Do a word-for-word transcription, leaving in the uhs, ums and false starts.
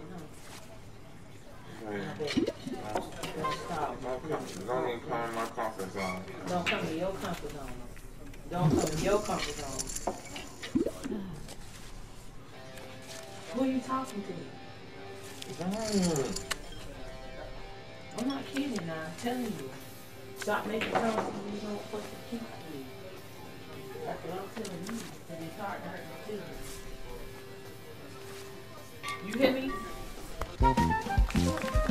Hey, I bet. Don't stop me, don't come, please. don't even come in my comfort zone. Don't come in your comfort zone. Don't come in your comfort zone. Who are you talking to? Mm. I'm not kidding now. I'm telling you. Stop making promises you don't fucking keep, please. That's what I'm telling you. And it's hard to hurt my children. You hear me?